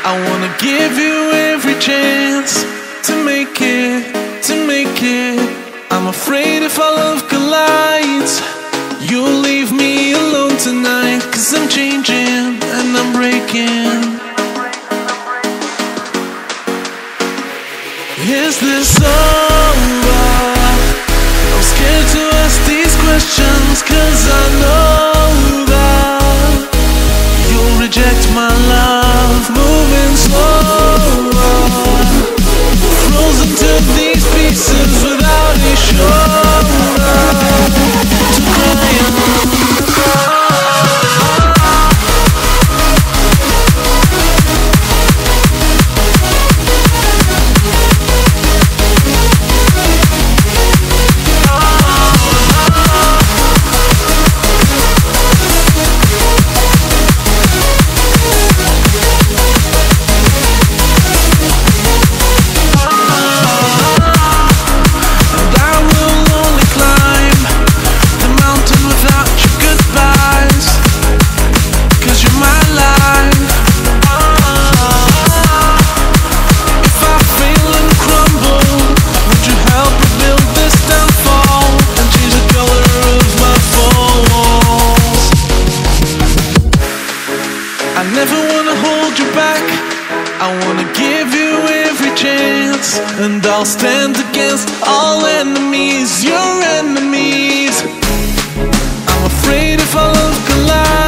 I wanna give you every chance to make it, to make it. I'm afraid if our love collides, you'll leave me alone tonight. 'Cause I'm changing and I'm breaking. Is this over? I'm scared to ask these questions, 'cause I know that you'll reject my love. Moving slower, frozen to these pieces without a shoulder to cry on. I never wanna hold you back. I wanna give you every chance, and I'll stand against all enemies, your enemies. I'm afraid if our love collides,